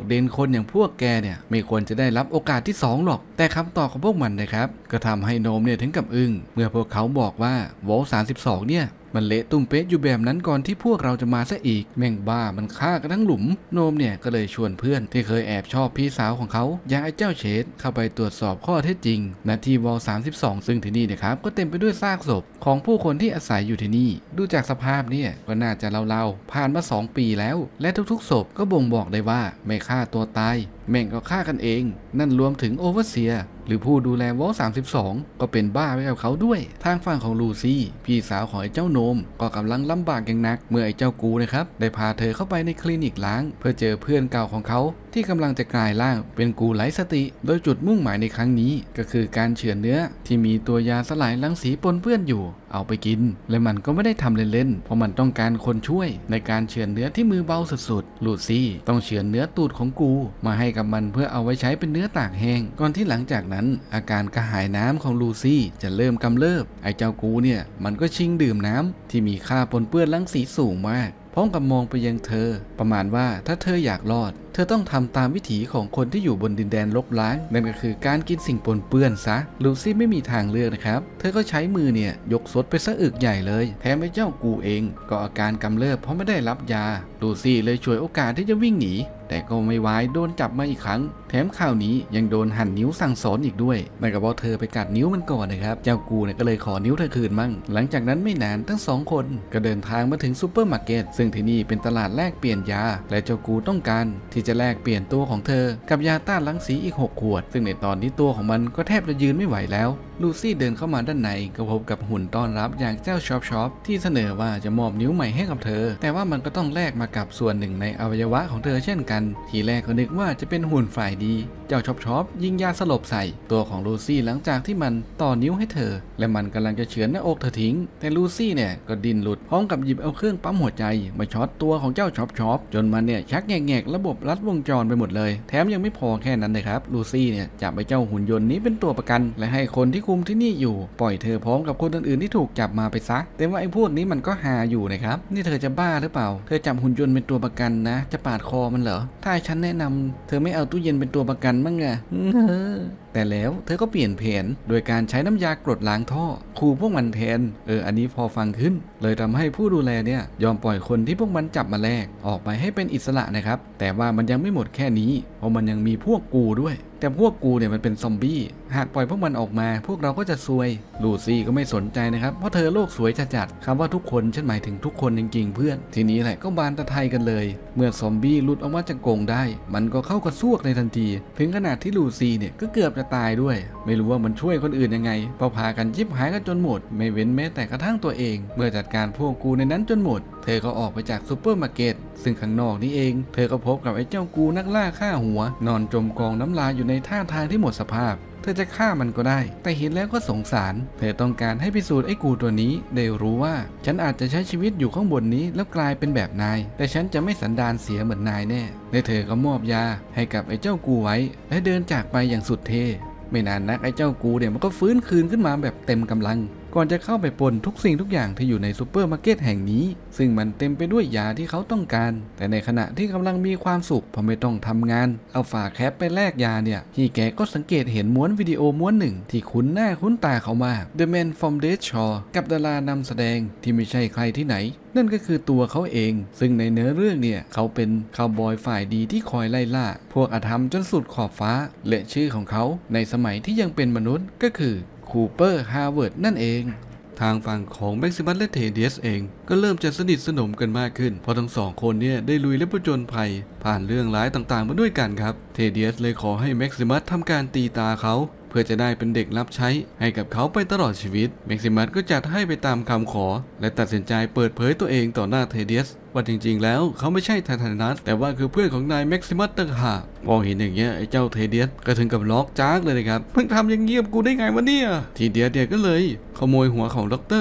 คนอย่างพวกแกเนี่ยไม่ควรจะได้รับโอกาสที่2หรอกแต่คำตอบของพวกมันนะครับก็ทำให้โนมเนี่ยถึงกับอึ้งเมื่อพวกเขาบอกว่าโวล32เนี่ยมันเละตุ้มเป๊ะอยู่แบบนั้นก่อนที่พวกเราจะมาซะอีกแม่งบ้ามันฆ่ากันทั้งหลุมโนมเนี่ยก็เลยชวนเพื่อนที่เคยแอบชอบพี่สาวของเขาอย่างไอ้เจ้าเชดเข้าไปตรวจสอบข้อเท็จจริงณที่วอล32ซึ่งที่นี่นะครับก็เต็มไปด้วยซากศพของผู้คนที่อาศัยอยู่ที่นี่ดูจากสภาพเนี่ยก็น่าจะเล่าๆผ่านมา2 ปีแล้วและทุกๆศพก็บ่งบอกได้ว่าไม่ฆ่าตัวตายแม่งก็ฆ่ากันเองนั่นรวมถึงโอเวอร์เซียหรือผู้ดูแลวอล32ก็เป็นบ้าไปกับเขาด้วยทางฝั่งของลูซี่พี่สาวของไอ้เจ้าโนมก็กำลังลำบากอย่างหนักเมื่อไอ้เจ้ากูนะครับได้พาเธอเข้าไปในคลินิกล้างเพื่อเจอเพื่อนเก่าของเขาที่กำลังจะกลายร่างเป็นกูไร้สติโดยจุดมุ่งหมายในครั้งนี้ก็คือการเฉือนเนื้อที่มีตัวยาสลายรังสีปนเปื้อนอยู่เอาไปกินและมันก็ไม่ได้ทำเล่นๆเพราะมันต้องการคนช่วยในการเฉือนเนื้อที่มือเบาสุดๆลูซี่ต้องเฉือนเนื้อตูดของกูมาให้กับมันเพื่อเอาไว้ใช้เป็นเนื้อตากแห้งก่อนที่หลังจากนั้นอาการกระหายน้ำของลูซี่จะเริ่มกำเริบไอ้เจ้ากูเนี่ยมันก็ชิงดื่มน้ำที่มีค่าปนเปื้อนรังสีสูงมากพร้อมกับมองไปยังเธอประมาณว่าถ้าเธออยากรอดเธอต้องทำตามวิถีของคนที่อยู่บนดินแดนลบล้างนั่นก็คือการกินสิ่งปนเปื้อนซะลูซี่ไม่มีทางเลือกนะครับเธอก็ใช้มือเนี่ยยกซดไปซะอึกใหญ่เลยแถมไอ้เจ้ากูเองก็อาการกำเริบเพราะไม่ได้รับยาลูซี่เลยฉวยโอกาสที่จะวิ่งหนีแต่ก็ไม่ไหวโดนจับมาอีกครั้งแถมข่าวนี้ยังโดนหั่นนิ้วสั่งสอนอีกด้วยนั่นก็เพราะเธอไปกัดนิ้วมันก่อนนะครับเจ้ากูเนี่ยก็เลยขอนิ้วเธอคืนมั่งหลังจากนั้นไม่นานทั้ง2 คนก็เดินทางมาถึงซูเปอร์มาร์เก็ตซึ่งที่นี่เป็นตลาดแลกเปลี่ยนยาและเจ้ากูต้องการที่จะแลกเปลี่ยนตัวของเธอกับยาต้านรังสีอีก6 ขวดซึ่งในตอนนี้ตัวของมันก็แทบจะยืนไม่ไหวแล้วลูซี่เดินเข้ามาด้านในก็พบกับหุ่นต้อนรับอย่างเจ้าช็อปที่เสนอว่าจะมอบนิ้วใหม่ให้กับเธอแต่ว่ามันก็ต้องแลกมากับส่วนหนึ่งในอวัยวะของเธอเช่นกันทีแรกก็นึกว่าจะเป็นหุ่นฝ่ายดีเจ้าช็อปยิงยาสลบใส่ตัวของลูซี่หลังจากที่มันต่อนิ้วให้เธอและมันกำลังจะเฉือนหน้าอกเธอทิ้งแต่ลูซี่เนี่ยก็ดิ้นหลุดพร้อมกับหยิบเอาเครื่องปั๊มหัวใจมาช็อตตัวของเจ้าช็อปจนมันเนี่ยชักแงกระบบลัดวงจรไปหมดเลยแถมยังไม่พอแค่นั้นเลยครับลูซี่เนี่ยจับไอ้เจ้าหุ่นยนต์นี้เป็นตัวประกันและให้คนที่คุมที่นี่อยู่ปล่อยเธอพร้อมกับคนอื่นๆที่ถูกจับมาไปซะแต่ว่าไอ้พวกนี้มันก็หาอยู่นะครับนี่เธอจะบ้าหรือเปล่าเธอจับหุ่นยนต์เป็นตัวประกันนะจะปาดคอมันเหรอถ้าฉันแนะนำเธอไม่เอาตู้เย็นเป็นตัวประกันบ้างไงแต่แล้วเธอก็เปลี่ยนแผนโดยการใช้น้ำยากรดล้างท่อขู่พวกมันแทนอันนี้พอฟังขึ้นเลยทำให้ผู้ดูแลเนี่ยยอมปล่อยคนที่พวกมันจับมาแลกออกไปให้เป็นอิสระนะครับแต่ว่ามันยังไม่หมดแค่นี้เพราะมันยังมีพวกกูด้วยแต่พวกกูเนี่ยมันเป็นซอมบี้หากปล่อยพวกมันออกมาพวกเราก็จะซวยลูซี่ก็ไม่สนใจนะครับเพราะเธอโลกสวยจัดคำว่าทุกคนฉันหมายถึงทุกคนจริงๆเพื่อนทีนี้แหละก็บานตะไทยกันเลยเมื่อซอมบี้หลุดออกมาจากกรงได้มันก็เข้ากระซวกในทันทีถึงขนาดที่ลูซี่เนี่ยก็เกือบจะตายด้วยไม่รู้ว่ามันช่วยคนอื่นยังไงพากันยิบหายกันจนหมดไม่เว้นแม้แต่กระทั่งตัวเองเมื่อจัดการพวกกูในนั้นจนหมดเธอก็ออกไปจากซูเปอร์มาร์เก็ตซึ่งข้างนอกนี่เองเธอก็พบกับไอ้เจ้ากูนักล่าฆ่าหัวนอนจมกองน้ำลายอยู่ในท่าทางที่หมดสภาพเธอจะฆ่ามันก็ได้แต่เห็นแล้วก็สงสารเธอต้องการให้พิสูจน์ไอ้กูตัวนี้ได้รู้ว่าฉันอาจจะใช้ชีวิตอยู่ข้างบนนี้แล้วกลายเป็นแบบนายแต่ฉันจะไม่สันดานเสียเหมือนนายแน่และเธอก็มอบยาให้กับไอ้เจ้ากูไว้และเดินจากไปอย่างสุดเท่ไม่นานนักไอ้เจ้ากูเนี่ยมันก็ฟื้นคืนขึ้นมาแบบเต็มกำลังก่อนจะเข้าไปปล้นทุกสิ่งทุกอย่างที่อยู่ในซูเปอร์มาร์เก็ตแห่งนี้ซึ่งมันเต็มไปด้วยยาที่เขาต้องการแต่ในขณะที่กำลังมีความสุขเพราะไม่ต้องทำงานเอาฝาแคปไปแลกยาเนี่ยพี่แกก็สังเกตเห็นม้วนวิดีโอม้วนหนึ่งที่คุ้นหน้าคุ้นตาเขามาก The Man from Dead Shore กับดารานำแสดงที่ไม่ใช่ใครที่ไหนนั่นก็คือตัวเขาเองซึ่งในเนื้อเรื่องเนี่ยเขาเป็นคาวบอยฝ่ายดีที่คอยไล่ล่าพวกอธรรมจนสุดขอบฟ้าและชื่อของเขาในสมัยที่ยังเป็นมนุษย์ก็คือคูเปอร์ฮาร์เวิร์ดนั่นเองทางฝั่งของแม็กซิมัสและเทเดียสเองก็เริ่มจะสนิทสนมกันมากขึ้นเพราะทั้ง2 คนเนี่ยได้ลุยและผจญภัยผ่านเรื่องร้ายต่างๆมาด้วยกันครับเทเดียสเลยขอให้แม็กซิมัสทำการตีตาเขาเพื่อจะได้เป็นเด็กรับใช้ให้กับเขาไปตลอดชีวิตแม็กซิมัสก็จัดให้ไปตามคำขอและตัดสินใจเปิดเผยตัวเองต่อหน้าเทเดียสว่าจริงๆแล้วเขาไม่ใช่ไททานัสแต่ว่าคือเพื่อนของนายแม็กซิมัสต่างหากพอเห็นอย่างเงี้ยไอ้เจ้าเทเดียสก็ถึงกับล็อกจ้ากเลยนะครับเพิ่งทำอย่างเงียบกูได้ไงวะเนี่ยทีเดียสเนี่ยก็เลยขโมยหัวของด็อกเตอร์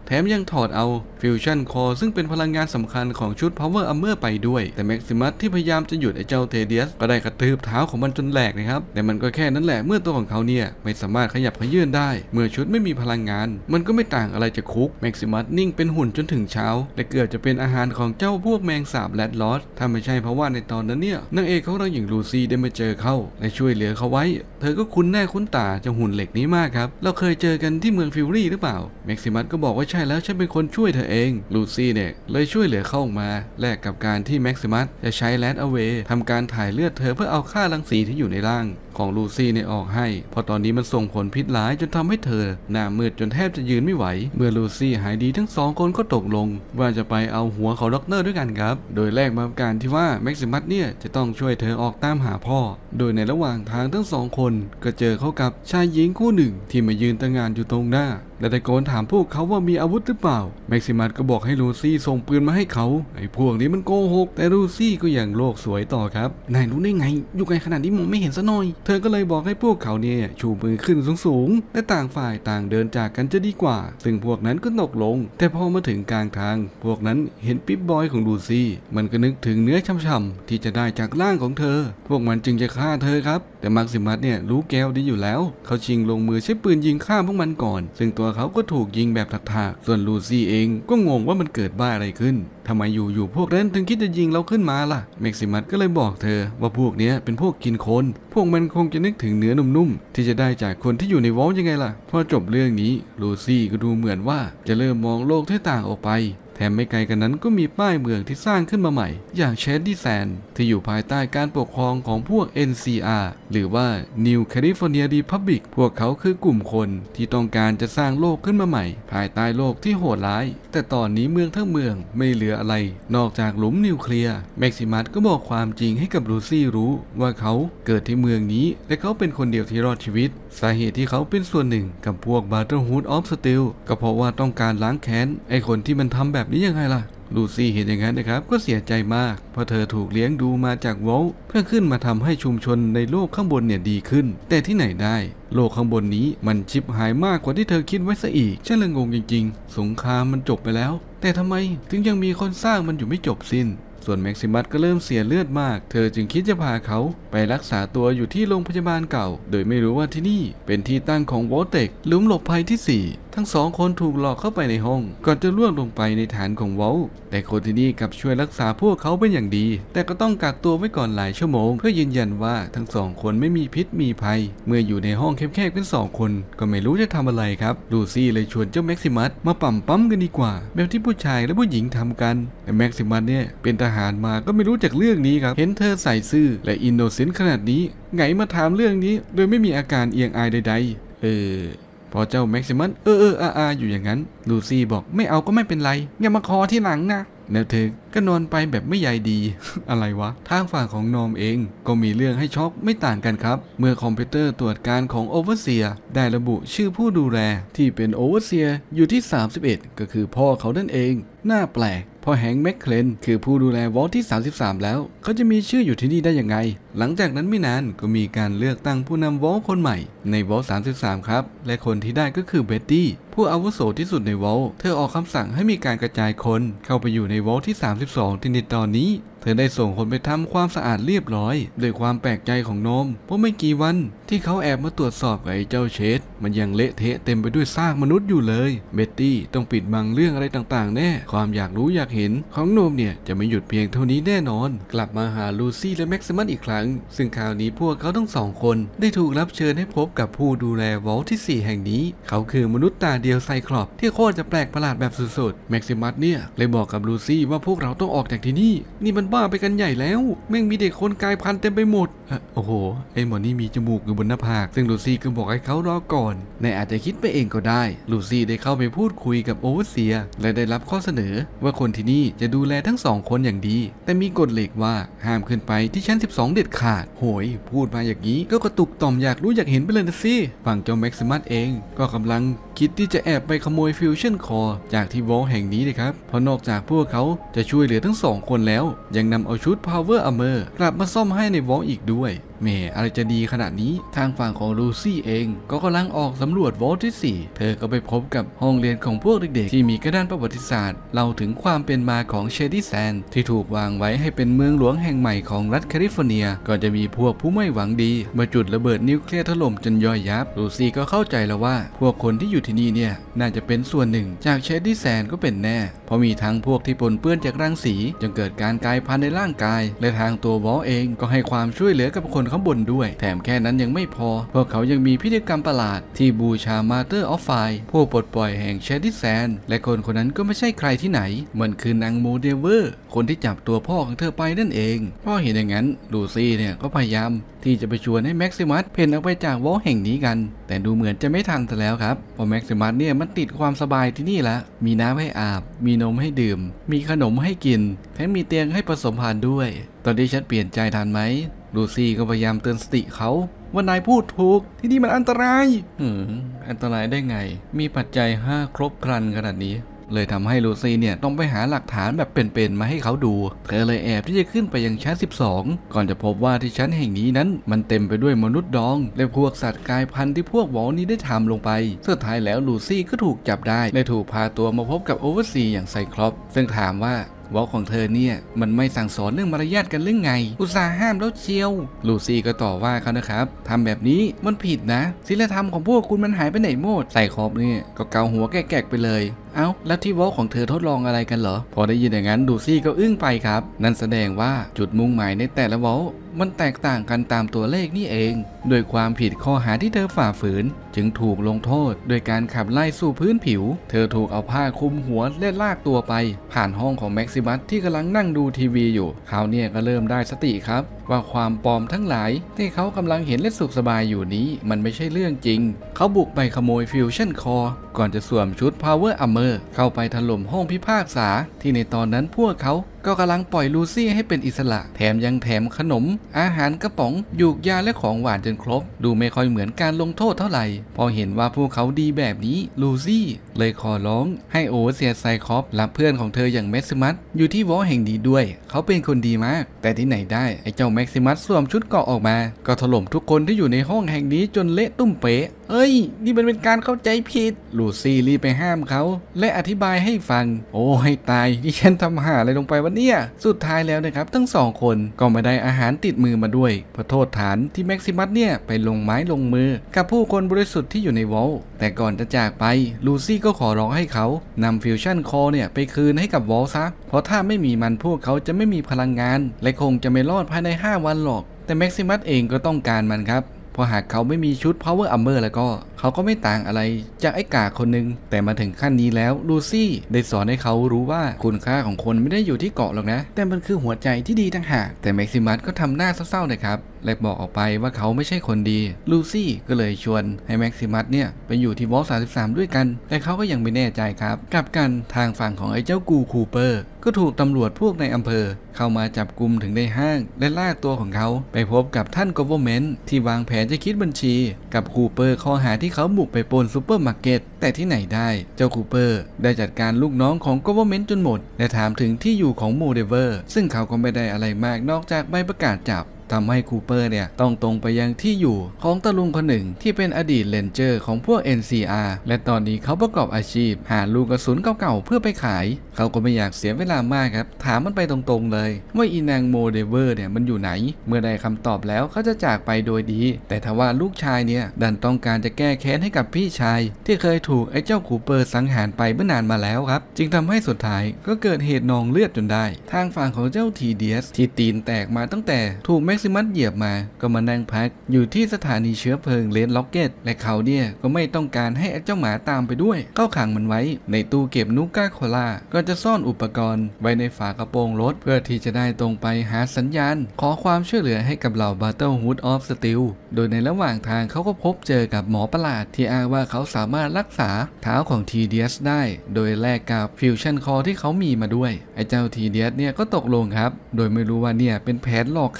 แถมยังถอดเอาฟิวชั่นคอซึ่งเป็นพลังงานสำคัญของชุด Power Armor ไปด้วยแต่แม็กซิมัสที่พยายามจะหยุดไอ้เจ้าเทเดียสก็ได้กระทืบเท้าของมันจนแหลกนะครับแต่มันก็แค่นั้นแหละเมื่อตัวของเขาเนี่ยไม่สามารถขยับเขยื้อนได้เมื่อชุดไม่มีพลังงานมันก็ไม่ต่างอะไรจากคุกแม็กซิมัสนิ่งเป็นหุ่นจนถึงเช้าและเกือบจะเป็นอาหารของเจ้าพวกแมงสาบแรดลอสถ้าไม่ใช่เพราะว่าในตอนนั้นเนี่ยนางเอกของเราอย่างลูซี่ได้มาเจอเขาและช่วยเหลือเขาไว้เธอก็คุ้นหน้าคุ้นตาเจ้าหุ่นเหล็กนี้มากครับเราเคยเจอกันที่เมืองฟิวรี่หรือเปล่าแม็กซิมัสก็บอกว่าใช่แล้วฉันเป็นคนช่วยเธอเองลูซี่เนี่ยเลยช่วยเหลือเขาออกมาแลกกับการที่แม็กซิมัสจะใช้แรดเอาเวย์ทำการถ่ายเลือดเธอเพื่อเอาค่ารังสีที่อยู่ในร่างของลูซี่เนี่ยออกให้เพราะตอนนี้มันส่งผลพิษร้ายจนทำให้เธอหน้ามืดจนแทบจะยืนไม่ไหวเมื่อลูซี่หายดีทั้ง2 คนก็ตกลงว่าจะไปเอาหัวของด็อกเตอร์ด้วยกันครับโดยแลกมากับการที่ว่าแม็กซิมัสเนี่ยจะต้องช่วยเธอออกตามหาพ่อโดยในระหว่างทางทั้ง2 คนก็เจอเข้ากับชายหญิงคู่หนึ่งที่มายืนตระหง่านอยู่ตรงหน้าและตะโกนถามพวกเขาว่ามีอาวุธหรือเปล่าแม็กซิมัสก็บอกให้ลูซี่ส่งปืนมาให้เขาไอ้พวกนี้มันโกหกแต่ลูซี่ก็ยังโลกสวยต่อครับนายรู้ได้ไงอยู่ไกลขนาดนี้มองไม่เห็นซะหน่อยเธอก็เลยบอกให้พวกเขาเนี่ยชูมือขึ้นสูงๆและต่างฝ่ายต่างเดินจากกันจะดีกว่าซึ่งพวกนั้นก็ตกลงแต่พอมาถึงกลางทางพวกนั้นเห็นปิ๊บบอยของลูซี่มันก็นึกถึงเนื้อช่ำๆที่จะได้จากร่างของเธอพวกมันจึงจะฆ่าเธอครับแต่แม็กซิมัสเนี่ยรู้แก้วดีอยู่แล้วเขาชิงลงมือใช้ปืนยิงฆ่าพวกมันก่อนซึ่งตัวเขาก็ถูกยิงแบบถากๆส่วนลูซี่เองก็งงว่ามันเกิดบ้าอะไรขึ้นทำไมอยู่พวกนั้นถึงคิดจะยิงเราขึ้นมาล่ะแม็กซิมัสก็เลยบอกเธอว่าพวกนี้เป็นพวกกินคนพวกมันคงจะนึกถึงเนื้อนุ่มๆที่จะได้จากคนที่อยู่ในวอลยังไงล่ะพอจบเรื่องนี้ลูซี่ก็ดูเหมือนว่าจะเริ่มมองโลกที่ต่างออกไปแถมไม่ไกลกันนั้นก็มีป้ายเมืองที่สร้างขึ้นมาใหม่อย่างเชดดี้แซนที่อยู่ภายใต้การปกครองของพวก NCR หรือว่า New California Republic พวกเขาคือกลุ่มคนที่ต้องการจะสร้างโลกขึ้นมาใหม่ภายใต้โลกที่โหดร้ายแต่ตอนนี้เมืองทั้งเมืองไม่เหลืออะไรนอกจากหลุมนิวเคลียร์แม็กซิมัสก็บอกความจริงให้กับลูซี่รู้ว่าเขาเกิดที่เมืองนี้และเขาเป็นคนเดียวที่รอดชีวิตสาเหตุที่เขาเป็นส่วนหนึ่งกับพวก Brotherhood of Steel ก็เพราะว่าต้องการล้างแค้นไอ้คนที่มันทำแบบนี้ยังไงล่ะลูซี่เห็นอย่างนั้นนะครับก็เสียใจมากเพราะเธอถูกเลี้ยงดูมาจากวอลเพื่อขึ้นมาทำให้ชุมชนในโลกข้างบนเนี่ยดีขึ้นแต่ที่ไหนได้โลกข้างบนนี้มันชิบหายมากกว่าที่เธอคิดไว้ซะอีกฉันเลยงงจริงๆสงครามมันจบไปแล้วแต่ทำไมถึงยังมีคนสร้างมันอยู่ไม่จบสิ้นส่วนแม็กซิมัสก็เริ่มเสียเลือดมากเธอจึงคิดจะพาเขาไปรักษาตัวอยู่ที่โรงพยาบาลเก่าโดยไม่รู้ว่าที่นี่เป็นที่ตั้งของวอลเต็กหลุมหลบภัยที่4ทั้ง2 คนถูกหลอกเข้าไปในห้องก่อนจะล่วงลงไปในฐานของวอลแต่คนที่นี่กลับช่วยรักษาพวกเขาเป็นอย่างดีแต่ก็ต้องกักตัวไว้ก่อนหลายชั่วโมงเพื่อยืนยันว่าทั้ง2 คนไม่มีพิษมีภัยเมื่ออยู่ในห้องแคบๆกัน2 คนก็ไม่รู้จะทำอะไรครับลูซี่เลยชวนเจ้าแม็กซิมัสมาปั๊มกันดีกว่าแบบที่ผู้ชายและผู้หญิงทำกันแต่แม็กซิมัสเนี่ยเป็นทหารมาก็ไม่รู้จักเรื่องนี้ครับเห็นเธอใส่ซื่อและอินโนเซนต์ขนาดนี้ไงมาถามเรื่องนี้โดยไม่มีอาการเอียงอายใดๆพอเจ้าแม็กซิมัสอยู่อย่างนั้นลูซี่บอกไม่เอาก็ไม่เป็นไรอย่ามาคอที่หลังนะแล้วเธอก็นอนไปแบบไม่ใยดี อะไรวะทางฝั่งของนอมเองก็มีเรื่องให้ช็อกไม่ต่างกันครับเมื่อคอมพิวเตอร์ตรวจการของโอเวอร์เซียได้ระบุชื่อผู้ดูแลที่เป็นโอเวอร์เซียอยู่ที่31ก็คือพ่อเขานั่นเองน่าแปลกพอแฮงค์แมคเคลนคือผู้ดูแลวอลที่33แล้วเขาจะมีชื่ออยู่ที่นี่ได้ยังไงหลังจากนั้นไม่นานก็มีการเลือกตั้งผู้นำวอลคนใหม่ในวอล33ครับและคนที่ได้ก็คือเบ็ตตี้ผู้อาวุโสที่สุดในวอลเธอออกคำสั่งให้มีการกระจายคนเข้าไปอยู่ในวอลที่32ที่ในตอนนี้เธอได้ส่งคนไปทำความสะอาดเรียบร้อยด้วยความแปลกใจของโนมเพราะไม่กี่วันที่เขาแอบมาตรวจสอบกับไอ้เจ้าเชดมันยังเละเทะเต็มไปด้วยซากมนุษย์อยู่เลยเบ็ตตี้ต้องปิดบังเรื่องอะไรต่างๆแน่ความอยากรู้อยากเห็นของโนมเนี่ยจะไม่หยุดเพียงเท่านี้แน่นอนกลับมาหาลูซี่และแม็กซิมัสอีกครั้งซึ่งคราวนี้พวกเขาทั้ง2 คนได้ถูกรับเชิญให้พบกับผู้ดูแลวอลที่4แห่งนี้เขาคือมนุษย์ตาเดียวไซคลอปที่โคตรจะแปลกประหลาดแบบสุดๆแม็กซิมัสเนี่ยเลยบอกกับลูซี่ว่าพวกเราต้องออกจากที่นี่มันบ้าไปกันใหญ่แล้วแม่งมีเด็กคนกลายพันธุ์เต็มไปหมดโอ้โหไอ้หมอนี่มีจมูกอยู่บนหน้าผากซึ่งลูซี่ก็บอกให้เขารอก่อนนายอาจจะคิดไปเองก็ได้ลูซี่ได้เข้าไปพูดคุยกับโอเวอร์เซียและได้รับข้อเสนอว่าคนที่นี่จะดูแลทั้ง2 คนอย่างดีแต่มีกฎเหล็กว่าห้ามขึ้นไปที่ชั้น12เด็ดขาดโหยพูดมาอย่างนี้ก็กระตุกต่อมอยากรู้อยากเห็นไปเลยนะสิฝั่งเจ้าแม็กซิมัสเองก็กำลังคิดที่จะแอบไปขโมยฟิวชั่นคอร์จากที่วอลแห่งนี้นะครับเพราะนอกจากพวกเขาจะช่วยเหลือทั้ง2 คนแล้วยังนำเอาชุด Power Armor กลับมาซ่อมให้ในวอลอีกด้วยเมอะไรจะดีขนาดนี้ทางฝั่งของลูซี่เองก็กำลังออกสำรวจวอลที่ 4เธอก็ไปพบกับห้องเรียนของพวกเด็กๆที่มีกระดานประวัติศาสตร์เล่าถึงความเป็นมาของเชดี้แซนด์ที่ถูกวางไว้ให้เป็นเมืองหลวงแห่งใหม่ของรัฐแคลิฟอร์เนียก็จะมีพวกผู้ไม่หวังดีมาจุดระเบิดนิวเคลียร์ถล่มจนย่อยยับลูซี่ก็เข้าใจแล้วว่าพวกคนที่อยู่ที่นี่เนี่ยน่าจะเป็นส่วนหนึ่งจากเชดี้แซนด์ก็เป็นแน่เพราะมีทั้งพวกที่ปนเปื้อนจากรังสีจนเกิดการกลายพันธุ์ในร่างกายและทางตัววอลเองก็ให้ความช่วยเหลือกับคนข้างบนด้วยแถมแค่นั้นยังไม่พอพวกเขายังมีพิธีกรรมประหลาดที่บูชามาเตอร์ออฟไฟผู้ปลดปล่อยแห่งเชดี้แซนด์และคนคนนั้นก็ไม่ใช่ใครที่ไหนมันคือนางโมเดเวอร์คนที่จับตัวพ่อของเธอไปนั่นเองพอเห็นอย่างนั้นลูซี่เนี่ยก็พยายามที่จะไปชวนให้แม็กซิมัสเพ่นออกไปจากวอลแห่งนี้กันแต่ดูเหมือนจะไม่ทันซะแล้วครับเพราะแม็กซิมัสเนี่ยมันติดความสบายที่นี่ละมีน้ำให้อาบมีนมให้ดื่มมีขนมให้กินแถมมีเตียงให้ผสมพันธุ์ด้วยตอนนี้ฉันเปลี่ยนใจทันไหมลูซี่ก็พยายามเตือนสติเขาว่านายพูดถูกที่นี่มันอันตรายอันตรายได้ไงมีปัจจัย5ครบครันขนาดนี้เลยทำให้ลูซี่เนี่ยต้องไปหาหลักฐานแบบเป็นๆมาให้เขาดูเธอเลยแอบที่จะขึ้นไปยังชั้น12ก่อนจะพบว่าที่ชั้นแห่งนี้นั้นมันเต็มไปด้วยมนุษย์ดองและพวกสัตว์กลายพันธุ์ที่พวกวอลนี้ได้ทำลงไปสุดท้ายแล้วลูซี่ก็ถูกจับได้และถูกพาตัวมาพบกับโอเวอร์ซีอย่างไซคลอปซึ่งถามว่าวอลของเธอเนี่ยมันไม่สั่งสอนเรื่องมารยาทกันหรือไงอุตส่าห์ห้ามแล้วเชียวลูซี่ก็ต่อว่าเขานะครับทำแบบนี้มันผิดนะศีลธรรมของพวกคุณมันหายไปไหนหมดไซคลอปเนี่ยก็เกาหัวแกกๆไปเลยเอ้าแล้วที่วอลของเธอทดลองอะไรกันเหรอพอได้ยินอย่างนั้นลูซี่ก็อึ้งไปครับนั่นแสดงว่าจุดมุ่งหมายในแต่ละวอลมันแตกต่างกันตามตัวเลขนี่เองโดยความผิดข้อหาที่เธอฝ่าฝืนจึงถูกลงโทษโดยการขับไล่สู่พื้นผิวเธอถูกเอาผ้าคลุมหัวและลากตัวไปผ่านห้องของแม็กซิมัสที่กำลังนั่งดูทีวีอยู่เขาเนี่ยก็เริ่มได้สติครับว่าความปลอมทั้งหลายที่เขากำลังเห็นและสุขสบายอยู่นี้มันไม่ใช่เรื่องจริงเขาบุกไปขโมยฟิวชั่นคอร์ก่อนจะสวมชุด Power Armor เข้าไปถล่มห้องพิพากษาที่ในตอนนั้นพวกเขาก็กำลังปล่อยลูซี่ให้เป็นอิสระแถมยังแถมขนมอาหารกระป๋องหยูกยาและของหวานจนครบดูไม่ค่อยเหมือนการลงโทษเท่าไหร่พอเห็นว่าพวกเขาดีแบบนี้ลูซี่เลยขอร้องให้โอเซียไซคอปรับเพื่อนของเธออย่างแม็กซิมัสอยู่ที่วอลแห่งนี้ด้วยเขาเป็นคนดีมากแต่ที่ไหนได้ไอ้เจ้าแม็กซิมัสสวมชุดเกราะออกมาก็ถล่มทุกคนที่อยู่ในห้องแห่งนี้จนเละตุ้มเป๊ะเอ้ยนี่มันเป็นการเข้าใจผิดลูซี่รีบไปห้ามเขาและอธิบายให้ฟังโอ้ให้ตายที่ฉันทำหาอะไรลงไปวะเนี่ยสุดท้ายแล้วนะครับทั้ง2คนก็ไม่ได้อาหารติดมือมาด้วยเพราะโทษฐานที่แม็กซิมัสเนี่ยไปลงไม้ลงมือกับผู้คนบริสุทธิ์ที่อยู่ในวอลแต่ก่อนจะจากไปลูซี่ก็ขอร้องให้เขานำฟิวชั่นคอเนี่ยไปคืนให้กับวอลซะเพราะถ้าไม่มีมันพวกเขาจะไม่มีพลังงานและคงจะไม่รอดภายใน5 วันหรอกแต่แม็กซิมัสเองก็ต้องการมันครับเพราะหากเขาไม่มีชุด Power Armor แล้วก็เขาก็ไม่ต่างอะไรจากไอ้กาคนหนึ่งแต่มาถึงขั้นนี้แล้วลูซี่ได้สอนให้เขารู้ว่าคุณค่าของคนไม่ได้อยู่ที่เกาะหรอกนะแต่มันคือหัวใจที่ดีต่างหากแต่แม็กซิมัสก็ทำหน้าเศร้าๆนะครับและบอกออกไปว่าเขาไม่ใช่คนดีลูซี่ก็เลยชวนให้แม็กซิมัสเนี่ยไปอยู่ที่วอล33ด้วยกันแต่เขาก็ยังไม่แน่ใจครับกลับกันทางฝั่งของไอ้เจ้ากูคูเปอร์ก็ถูกตำรวจพวกในอำเภอเข้ามาจับกุมถึงในห้างและลากตัวของเขาไปพบกับท่านกอเวอร์เมนต์ที่วางแผนจะคิดบัญชีกับคูเปอร์ข้อหาที่เขาบุกไปปล้นซูเปอร์มาร์เก็ตแต่ที่ไหนได้เจ้าคูเปอร์ได้จัดการลูกน้องของกอเวอร์เมนต์จนหมดและถามถึงที่อยู่ของโมเดเวอร์ซึ่งเขาก็ไม่ได้อะไรมากนอกจากใบประกาศจับทำให้คูเปอร์เนี่ยต้องตรงไปยังที่อยู่ของตะลุงคนหนึ่งที่เป็นอดีตเลนเจอร์ของพวก NCR และตอนนี้เขาประกอบอาชีพหาลูกกระสุนเก่าๆเพื่อไปขายเขาก็ไม่อยากเสียเวลามากครับถามมันไปตรงๆเลยว่าอีนางโมเดเวอร์เนี่ยมันอยู่ไหนเมื่อได้คำตอบแล้วเขาจะจากไปโดยดีแต่ทว่าลูกชายเนี่ยดันต้องการจะแก้แค้นให้กับพี่ชายที่เคยถูกไอ้เจ้าคูเปอร์สังหารไปเมื่อนานมาแล้วครับจึงทำให้สุดท้ายก็เกิดเหตุนองเลือดจนได้ทางฝั่งของเจ้าทีเดียสที่ตีนแตกมาตั้งแต่ถูกแม็กซิมัสเหยียบมาก็มานั่งพักอยู่ที่สถานีเชื้อเพลิงเลนล็อกเก็ตและเขาเนี่ยก็ไม่ต้องการให้เจ้าหมาตามไปด้วยเข้าขังมันไว้ในตู้เก็บนูก้าโคลาก็จะซ่อนอุปกรณ์ไว้ในฝากระโปรงรถเพื่อที่จะได้ตรงไปหาสัญญาณขอความช่วยเหลือให้กับเหล่า Brotherhood of Steel โดยในระหว่างทางเขาก็พบเจอกับหมอประหลาดที่อ้างว่าเขาสามารถรักษาเท้าของทีเดียสได้โดยแลกกับฟิวชั่นคอที่เขามีมาด้วยไอ้เจ้าทีเดียสเนี่ยก็ตกลงครับโดยไม่รู้ว่าเนี่ยเป็นแผนหลอกขายจ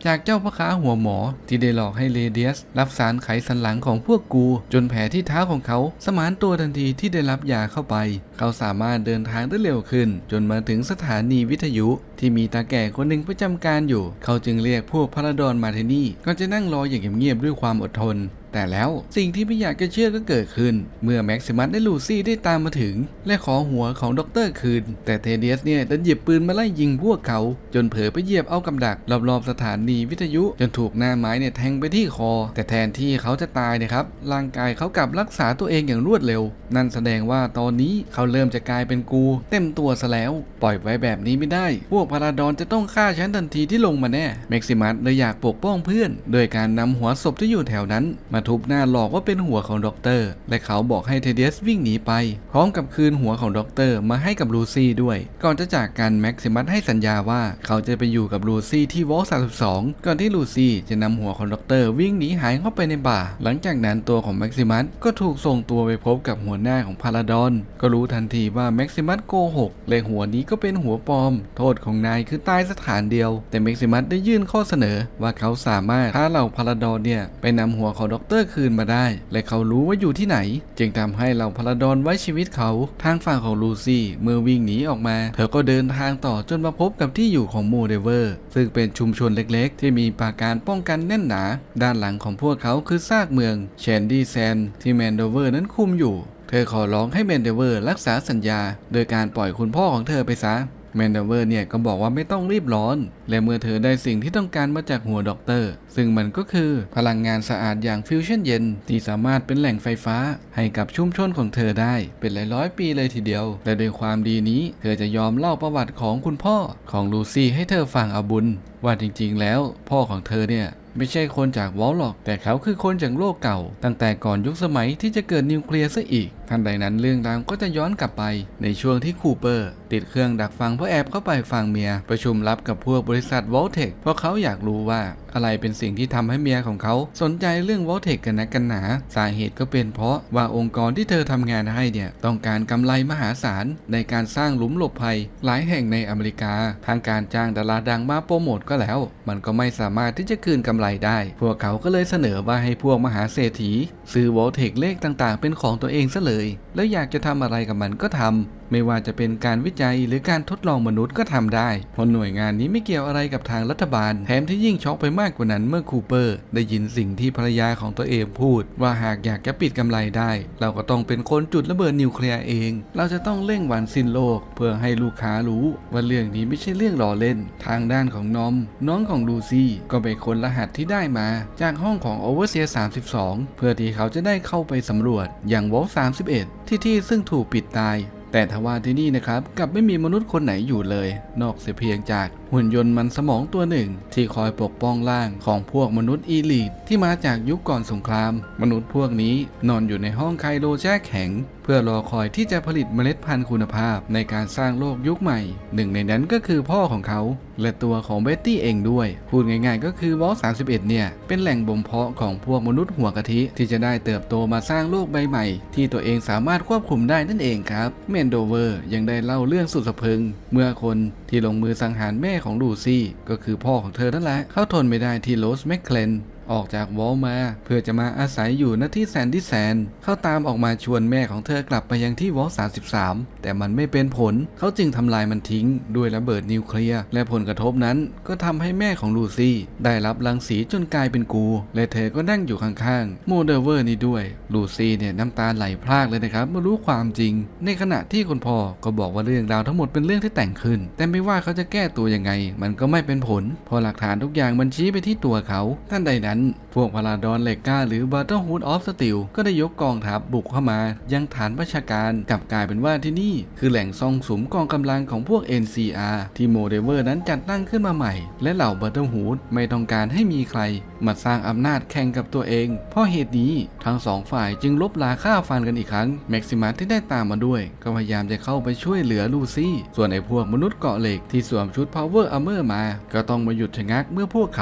จากเจ้าพ่อค้าหัวหมอที่ได้หลอกให้เรเดียสรับสารไขสันหลังของพวกกูจนแผลที่เท้าของเขาสมานตัวทันทีที่ได้รับยาเข้าไปเขาสามารถเดินทางได้เร็วขึ้นจนมาถึงสถานีวิทยุที่มีตาแก่คนหนึ่งประจำการอยู่เขาจึงเรียกพวกพาราดอนมาที่นี่ก่อนจะนั่งรออย่างเงียบๆด้วยความอดทนแต่แล้วสิ่งที่ไม่อยากจะเชื่อก็เกิดขึ้นเมื่อแม็กซิมัสและลูซี่ได้ตามมาถึงและขอหัวของด็อกเตอร์คืนแต่เทเดียสเนี่ยดันหยิบปืนมาไล่ยิงพวกเขาจนเผลอไปเหยียบเอากำดักรอบๆสถานีวิทยุจนถูกหน้าไม้เนี่ยแทงไปที่คอแต่แทนที่เขาจะตายนะครับร่างกายเขากลับรักษาตัวเองอย่างรวดเร็วนั่นแสดงว่าตอนนี้เขาเริ่มจะกลายเป็นกูเต็มตัวซะแล้วปล่อยไว้แบบนี้ไม่ได้พวกพาราดอนจะต้องฆ่าฉันทันทีที่ลงมาแน่แม็กซิมัสเลยอยากปกป้องเพื่อนโดยการนำหัวศพที่อยู่แถวนั้นมาทุบหน้าหลอกว่าเป็นหัวของด็อกเตอร์และเขาบอกให้เทเดียสวิ่งหนีไปพร้อมกับคืนหัวของด็อกเตอร์มาให้กับลูซี่ด้วยก่อนจะจากกันแม็กซิมัสให้สัญญาว่าเขาจะไปอยู่กับลูซี่ที่วอล32ก่อนที่ลูซี่จะนำหัวของด็อกเตอร์วิ่งหนีหายเข้าไปในป่าหลังจากนั้นตัวของแม็กซิมัสก็ถูกส่งตัวไปพบกับหัวหน้าของพาราดอนก็รู้ทันทีว่าแม็กซิมัสโกหกและหัวนี้ก็เป็นหัวปลอมโทษของนายคือตายสถานเดียวแต่แม็กซิมัสได้ยื่นข้อเสนอว่าเขาสามารถพาเหล่าพาราดอนเนี่ยไปนำหัวของด็อกเตอร์คืนมาได้และเขารู้ว่าอยู่ที่ไหนจึงทำให้เหล่าพาราดอนไว้ชีวิตเขาทางฝั่งของลูซี่เมื่อวิ่งหนีออกมาเธอก็เดินทางต่อจนมาพบกับที่อยู่ของโมเดเวอร์ซึ่งเป็นชุมชนเล็กๆที่มีปราการป้องกันแน่นหนาด้านหลังของพวกเขาคือซากเมืองแชนดี้แซนที่แมนโดเวอร์นั้นคุมอยู่เธอขอร้องให้แมนโดเวอร์รักษาสัญญาโดยการปล่อยคุณพ่อของเธอไปซะแมนโดเวอร์เนี่ยก็บอกว่าไม่ต้องรีบร้อนและเมื่อเธอได้สิ่งที่ต้องการมาจากหัวด็อกเตอร์ซึ่งมันก็คือพลังงานสะอาดอย่างฟิวชั่นเย็นที่สามารถเป็นแหล่งไฟฟ้าให้กับชุมชนของเธอได้เป็นหลายร้อยปีเลยทีเดียวและด้วยความดีนี้เธอจะยอมเล่าประวัติของคุณพ่อของลูซี่ให้เธอฟังเอาบุญว่าจริงๆแล้วพ่อของเธอเนี่ยไม่ใช่คนจากวอลหรอกแต่เขาคือคนจากโลกเก่าตั้งแต่ก่อนยุคสมัยที่จะเกิดนิวเคลียร์ซะอีกทันใดนั้นเรื่องราวก็จะย้อนกลับไปในช่วงที่คูเปอร์ติดเครื่องดักฟังเพื่อแอบเข้าไปฟังเมียประชุมลับกับพวกบริษัทวอลเทคเพราะเขาอยากรู้ว่าอะไรเป็นสิ่งที่ทำให้เมียของเขาสนใจเรื่องวอลเทคกันนักกันหนาสาเหตุก็เป็นเพราะว่าองค์กรที่เธอทำงานให้เนี่ยต้องการกำไรมหาศาลในการสร้างหลุมหลบภัยหลายแห่งในอเมริกาทางการจ้างดาราดังมาโปรโมทก็แล้วมันก็ไม่สามารถที่จะคืนกำไรได้พวกเขาก็เลยเสนอว่าให้พวกมหาเศรษฐีซื้อวอลเทคเลขต่างๆเป็นของตัวเองซะเลยแล้วอยากจะทำอะไรกับมันก็ทำไม่ว่าจะเป็นการวิจัยหรือการทดลองมนุษย์ก็ทำได้เพราะหน่วยงานนี้ไม่เกี่ยวอะไรกับทางรัฐบาลแถมที่ยิ่งช็อกไปมากกว่านั้นเมื่อคูเปอร์ได้ยินสิ่งที่ภรรยาของตัวเองพูดว่าหากอยากจะปิดกำไรได้เราก็ต้องเป็นคนจุดระเบิดนิวเคลียร์เองเราจะต้องเร่งวันสิ้นโลกเพื่อให้ลูกค้ารู้ว่าเรื่องนี้ไม่ใช่เรื่องล้อเล่นทางด้านของน้องของลูซี่ก็ไปค้นรหัสที่ได้มาจากห้องของโอเวอร์เซีย32เพื่อที่เขาจะได้เข้าไปสำรวจอย่างวอล31ที่ซึ่งถูกปิดตายแต่ทว่าที่นี่นะครับกลับไม่มีมนุษย์คนไหนอยู่เลยนอกเสียเพียงจากหุ่นยนต์มันสมองตัวหนึ่งที่คอยปกป้องร่างของพวกมนุษย์อีลีทที่มาจากยุคก่อนสงครามมนุษย์พวกนี้นอนอยู่ในห้องไคโลแช่แข็งเพื่อรอคอยที่จะผลิตเมล็ดพันธุ์คุณภาพในการสร้างโลกยุคใหม่หนึ่งในนั้นก็คือพ่อของเขาและตัวของเบ็ตตี้เองด้วยพูดง่ายๆก็คือวอล31เนี่ยเป็นแหล่งบ่มเพาะของพวกมนุษย์หัวกะทิที่จะได้เติบโตมาสร้างโลกใบใหม่ที่ตัวเองสามารถควบคุมได้นั่นเองครับแมนโดเวอร์ยังได้เล่าเรื่องสุดสะพรึงเมื่อคนที่ลงมือสังหารแม่ของลูซี่ก็คือพ่อของเธอนั่นแหละเขาทนไม่ได้ที่โรสแมคเคลนออกจากวอลมาเพื่อจะมาอาศัยอยู่ณที่แซนดี้แซนเขาตามออกมาชวนแม่ของเธอกลับไปยังที่วอล33แต่มันไม่เป็นผลเขาจึงทำลายมันทิ้งด้วยระเบิดนิวเคลียร์และผลกระทบนั้นก็ทำให้แม่ของลูซี่ได้รับรังสีจนกลายเป็นกูและเธอก็นั่งอยู่ข้างๆโมเดเวอร์นี่ด้วยลูซี่เนี่ยน้ำตาไหลพรากเลยนะครับเมื่อรู้ความจริงในขณะที่คุณพ่อก็บอกว่าเรื่องราวทั้งหมดเป็นเรื่องที่แต่งขึ้นแต่ไม่ว่าเขาจะแก้ตัวยังไงมันก็ไม่เป็นผลเพราะหลักฐานทุกอย่างมันชี้ไปที่ตัวเขาท่านใดนั้นพวกพาราดอนเลก้าหรือ Brotherhood of Steel ก็ได้ยกกองทัพบุกเข้ามายังฐานประชาการกลับกลายเป็นว่าที่นี่คือแหล่งซ่องสุมกองกำลังของพวก NCR ที่โมเดเวอร์นั้นจัดตั้งขึ้นมาใหม่และเหล่า Brotherhood ไม่ต้องการให้มีใครมาสร้างอำนาจแข่งกับตัวเองเพราะเหตุนี้ทั้งสองฝ่ายจึงลบราฆ่าฟันกันอีกครั้งแม็กซิมัสที่ได้ตามมาด้วยก็พยายามจะเข้าไปช่วยเหลือลูซี่ส่วนไอ้พวกมนุษย์เกาะเหล็กที่สวมชุด Power Armor มาก็ต้องมาหยุดชะงักเมื่อพวกเขา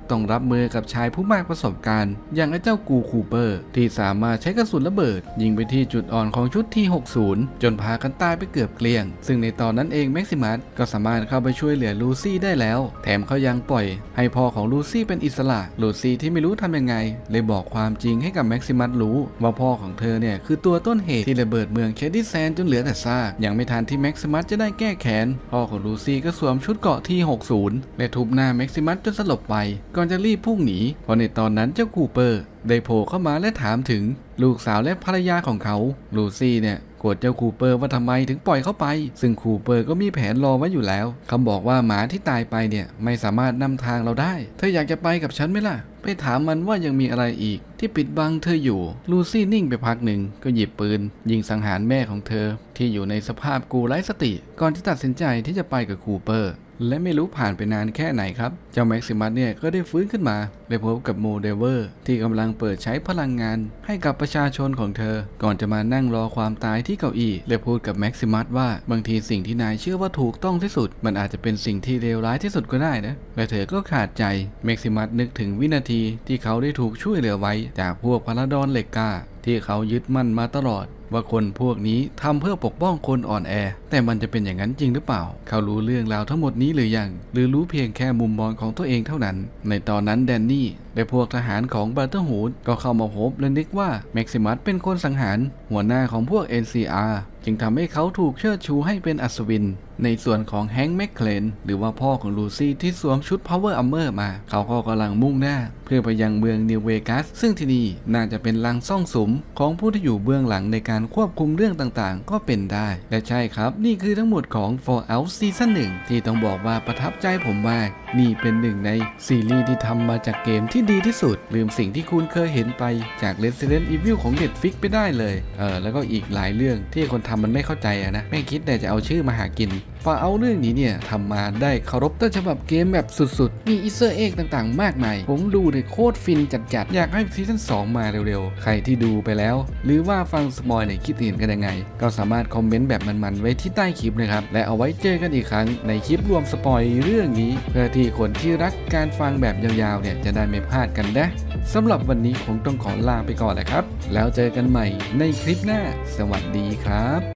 ต้องรับมือกับชายผู้มากประสบการณ์อย่างไอ้เจ้ากูคูเปอร์ที่สามารถใช้กระสุนระเบิดยิงไปที่จุดอ่อนของชุดที่60จนพากันตายไปเกือบเกลี้ยงซึ่งในตอนนั้นเองแม็กซิมัสก็สามารถเข้าไปช่วยเหลือลูซี่ได้แล้วแถมเขายังปล่อยให้พ่อของลูซี่เป็นอิสระลูซี่ที่ไม่รู้ทำยังไงเลยบอกความจริงให้กับแม็กซิมัสรู้ว่าพ่อของเธอเนี่ยคือตัวต้นเหตุที่ระเบิดเมืองเคดิแซนจนเหลือแต่ซากยังไม่ทันที่แม็กซิมัสจะได้แก้แค้นพ่อของลูซี่ก็สวมชุดเกราะที่60และทุบหน้าแม็กซิมัสจนสลบไปก่อนจะรีบพุ่งหนีเพราะในตอนนั้นเจ้าคูเปอร์ได้โผล่เข้ามาและถามถึงลูกสาวและภรรยาของเขาลูซี่เนี่ยโกรธเจ้าคูเปอร์ว่าทำไมถึงปล่อยเขาไปซึ่งคูเปอร์ก็มีแผนรอไว้อยู่แล้วเขาบอกว่าหมาที่ตายไปเนี่ยไม่สามารถนำทางเราได้เธออยากจะไปกับฉันไหมล่ะไปถามมันว่ายังมีอะไรอีกที่ปิดบังเธออยู่ลูซี่นิ่งไปพักหนึ่งก็หยิบปืนยิงสังหารแม่ของเธอที่อยู่ในสภาพกูไร้สติก่อนที่ตัดสินใจที่จะไปกับคูเปอร์และไม่รู้ผ่านไปนานแค่ไหนครับเจ้าแม็กซิมัสเนี่ยก็ได้ฟื้นขึ้นมาได้พบกับโมเดเวอร์ที่กำลังเปิดใช้พลังงานให้กับประชาชนของเธอก่อนจะมานั่งรอความตายที่เก้าอี้และพูดกับแม็กซิมัสว่าบางทีสิ่งที่นายเชื่อว่าถูกต้องที่สุดมันอาจจะเป็นสิ่งที่เลวร้ายที่สุดก็ได้นะและเธอก็ขาดใจแม็กซิมัสนึกถึงวินาทีที่เขาได้ถูกช่วยเหลือไว้จากพวกพาราดอนเหล็กกล้าที่เขายึดมั่นมาตลอดว่าคนพวกนี้ทำเพื่อปกป้องคนอ่อนแอแต่มันจะเป็นอย่างนั้นจริงหรือเปล่าเขารู้เรื่องราวทั้งหมดนี้หรือยังหรือรู้เพียงแค่มุมมองของตัวเองเท่านั้นในตอนนั้นแดนนี่และพวกทหารของบัตเตอร์ฮูดก็เข้ามาพบและนึกว่าแม็กซิมัสเป็นคนสังหารหัวหน้าของพวก NCR จึงทำให้เขาถูกเชิดชูให้เป็นอัศวินในส่วนของแฮงค์แมคเคลนหรือว่าพ่อของลูซี่ที่สวมชุด Power Armor มาเขาก็กำลังมุ่งหน้าเพื่อไปยังเมืองนิวเวกัสซึ่งที่นี่น่าจะเป็นลังซ่องสุมของผู้ที่อยู่เบื้องหลังในการควบคุมเรื่องต่างๆก็เป็นได้และใช่ครับนี่คือทั้งหมดของ Fallout Season 1ที่ต้องบอกว่าประทับใจผมมากนี่เป็นหนึ่งในซีรีส์ที่ทำมาจากเกมที่ดีที่สุดลืมสิ่งที่คุณเคยเห็นไปจาก Resident Evil ของ Netflix ไปได้เลยแล้วก็อีกหลายเรื่องที่คนทำมันไม่เข้าใจนะไม่คิดแต่จะเอาชื่อมาหากินFalloutเรื่องนี้เนี่ยทำมาได้เคารพต้นฉบับเกมแบบสุดๆมีอีสเตอร์เอ็กต่างๆมากมายผมดูในโคตรฟินจัดๆอยากให้ซีซั่น2มาเร็วๆใครที่ดูไปแล้วหรือว่าฟังสปอยเนี่ยคิดเห็นกันยังไงก็สามารถคอมเมนต์แบบมันๆไว้ที่ใต้คลิปนะครับและเอาไว้เจอกันอีกครั้งในคลิปรวมสปอยเรื่องนี้เพื่อที่คนที่รักการฟังแบบยาวๆเนี่ยจะได้ไม่พลาดกันนะสำหรับวันนี้คงต้องขอลาไปก่อนแหละครับแล้วเจอกันใหม่ในคลิปหน้าสวัสดีครับ